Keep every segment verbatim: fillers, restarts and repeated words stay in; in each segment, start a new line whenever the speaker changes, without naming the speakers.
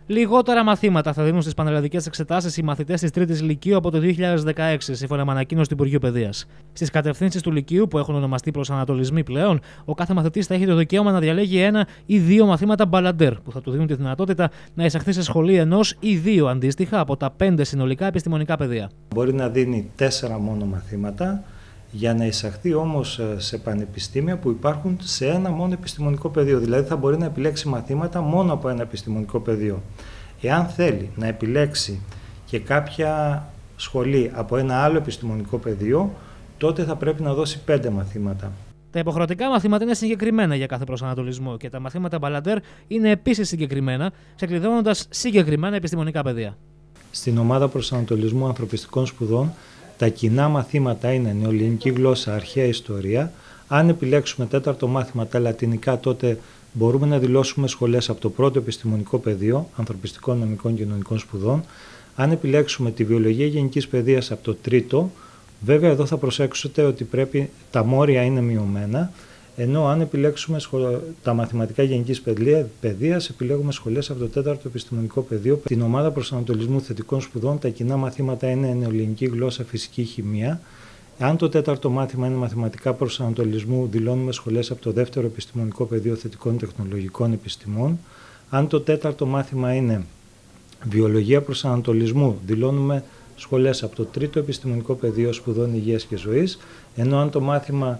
Λιγότερα μαθήματα θα δίνουν στις πανελλαδικές εξετάσεις οι μαθητές της τρίτης Λυκείου από το δύο χιλιάδες δεκαέξι, σύμφωνα με ανακοίνωση του Υπουργείου Παιδείας. Στις κατευθύνσεις του Λυκείου, που έχουν ονομαστεί προσανατολισμοί πλέον, ο κάθε μαθητής θα έχει το δικαίωμα να διαλέγει ένα ή δύο μαθήματα μπαλαντέρ, που θα του δίνουν τη δυνατότητα να εισαχθεί σε σχολή ενός ή δύο αντίστοιχα από τα πέντε συνολικά επιστημονικά πεδία.
Μπορεί να δίνει τέσσερα μόνο μαθήματα, για να εισαχθεί όμως σε πανεπιστήμια που υπάρχουν σε ένα μόνο επιστημονικό πεδίο. Δηλαδή θα μπορεί να επιλέξει μαθήματα μόνο από ένα επιστημονικό πεδίο. Εάν θέλει να επιλέξει και κάποια σχολή από ένα άλλο επιστημονικό πεδίο, τότε θα πρέπει να δώσει πέντε μαθήματα.
Τα υποχρεωτικά μαθήματα είναι συγκεκριμένα για κάθε προσανατολισμό και τα μαθήματα μπαλαντέρ είναι επίσης συγκεκριμένα, ξεκλειδώνοντας συγκεκριμένα επιστημονικά πεδία.
Στην ομάδα προσανατολισμού ανθρωπιστικών σπουδών, τα κοινά μαθήματα είναι νεοελληνική γλώσσα, αρχαία ιστορία. Αν επιλέξουμε τέταρτο μάθημα τα λατινικά, τότε μπορούμε να δηλώσουμε σχολές από το πρώτο επιστημονικό πεδίο, ανθρωπιστικών, νομικών και κοινωνικών σπουδών. Αν επιλέξουμε τη βιολογία γενικής παιδείας από το τρίτο, βέβαια εδώ θα προσέξετε ότι πρέπει, τα μόρια είναι μειωμένα, ενώ αν επιλέξουμε σχολ... τα μαθηματικά γενικής παιδείας, επιλέγουμε σχολές από το τέταρτο επιστημονικό πεδίο. Στην ομάδα προσανατολισμού θετικών σπουδών, τα κοινά μαθήματα είναι νεοελληνική γλώσσα, φυσική, χημεία. Αν το τέταρτο μάθημα είναι μαθηματικά προσανατολισμού, δηλώνουμε σχολές από το δεύτερο επιστημονικό πεδίο θετικών τεχνολογικών επιστημών. Αν το τέταρτο μάθημα είναι βιολογία προσανατολισμού, δηλώνουμε σχολές από το τρίτο επιστημονικό πεδίο σπουδών υγείας και ζωής. Ενώ αν το μάθημα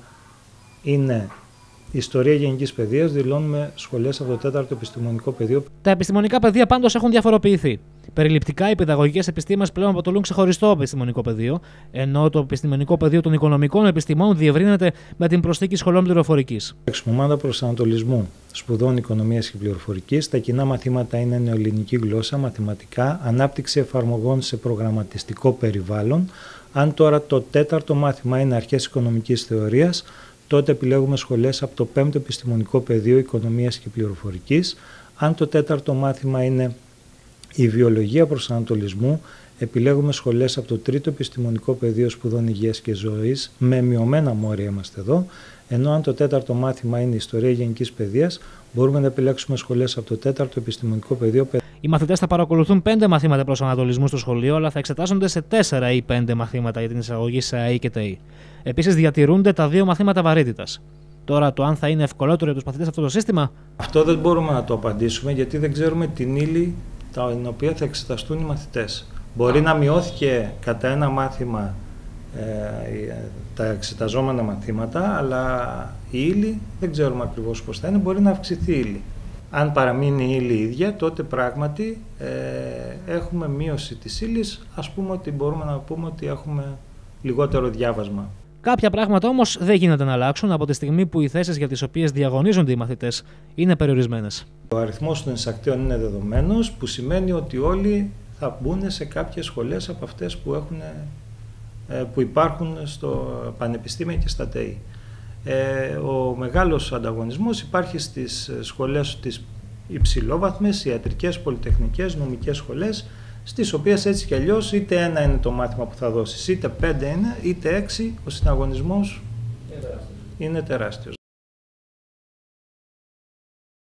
είναι ιστορία γενικής παιδείας, δηλώνουμε σχολές από το τέταρτο επιστημονικό πεδίο.
Τα επιστημονικά πεδία πάντως έχουν διαφοροποιηθεί. Περιληπτικά, οι παιδαγωγικές επιστήμες πλέον αποτελούν ξεχωριστό επιστημονικό πεδίο, ενώ το επιστημονικό πεδίο των οικονομικών επιστημών διευρύνεται με την προσθήκη σχολών πληροφορικής.
Στην ομάδα προσανατολισμού σπουδών οικονομίας και πληροφορικής, τα κοινά μαθήματα είναι νεοελληνική γλώσσα, μαθηματικά, ανάπτυξη εφαρμογών σε προγραμματιστικό περιβάλλον. Αν τώρα το τέταρτο μάθημα είναι αρχές οικονομικής θεωρίας, τότε επιλέγουμε σχολές από το πέμπτο επιστημονικό πεδίο οικονομίας και πληροφορικής. Αν το τέταρτο μάθημα είναι η βιολογία προσανατολισμού, επιλέγουμε σχολές από το τρίτο επιστημονικό πεδίο σπουδών υγείας και ζωής, με μειωμένα μόρια είμαστε εδώ, ενώ αν το τέταρτο μάθημα είναι η ιστορία γενικής παιδείας, μπορούμε να επιλέξουμε σχολές από το τέταρτο επιστημονικό πεδίο.
Οι μαθητές θα παρακολουθούν πέντε μαθήματα προσανατολισμού στο σχολείο, αλλά θα εξετάζονται σε τέσσερα ή πέντε μαθήματα για την εισαγωγή σε ΑΕΗ και ΤΕΗ. Επίσης, διατηρούνται τα δύο μαθήματα βαρύτητας. Τώρα, το αν θα είναι ευκολότερο για τους μαθητές αυτό το σύστημα.
Αυτό δεν μπορούμε να το απαντήσουμε, γιατί δεν ξέρουμε την ύλη την οποία θα εξεταστούν οι μαθητές. Μπορεί να μειώθηκε κατά ένα μάθημα ε, τα εξεταζόμενα μαθήματα, αλλά η ύλη δεν ξέρουμε ακριβώς πώς θα είναι, μπορεί να αυξηθεί η ύλη. Αν παραμείνει η ύλη ίδια, τότε πράγματι ε, έχουμε μείωση της ύλης, ας πούμε ότι μπορούμε να πούμε ότι έχουμε λιγότερο διάβασμα.
Κάποια πράγματα όμως δεν γίνεται να αλλάξουν από τη στιγμή που οι θέσεις για τις οποίες διαγωνίζονται οι μαθητές είναι περιορισμένες.
Ο αριθμός των εισακτέων είναι δεδομένος, που σημαίνει ότι όλοι θα μπουν σε κάποιες σχολές από αυτές που, έχουν, που υπάρχουν στο πανεπιστήμια και στα ΤΕΗ. Ε, ο μεγάλος ανταγωνισμός υπάρχει στις σχολές τις υψηλόβαθμες, ιατρικές, πολυτεχνικές, νομικές σχολές, στις οποίες έτσι κι αλλιώς είτε ένα είναι το μάθημα που θα δώσεις, είτε πέντε είναι, είτε έξι, ο συναγωνισμός είναι τεράστιος.